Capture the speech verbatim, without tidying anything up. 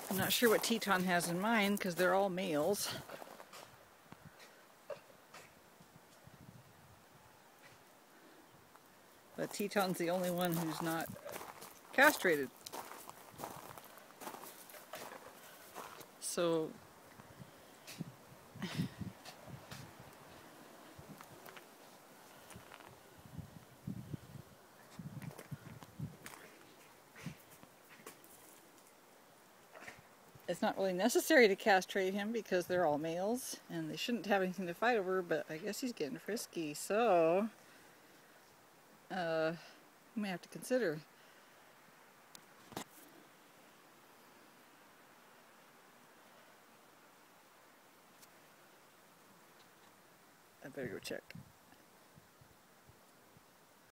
I'm not sure what Teton has in mind because they're all males. But Teton's the only one who's not castrated. So it's not really necessary to castrate him because they're all males and they shouldn't have anything to fight over, but I guess he's getting frisky, so uh, we may have to consider. I better go check.